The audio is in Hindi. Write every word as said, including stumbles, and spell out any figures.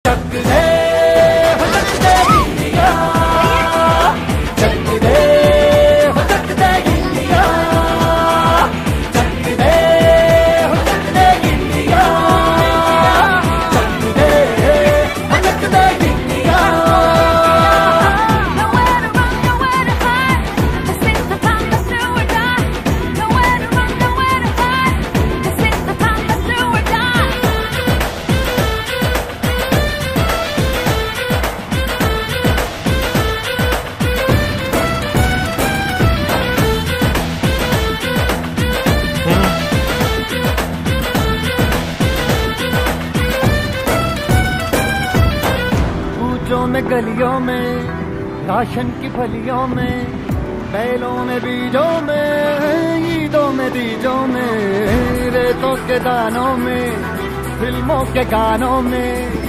में गलियों में, राशन की फलियों में, बैलों में बीजों में, ईदों में दीजों में, रेतों के दानों में, फिल्मों के गानों में,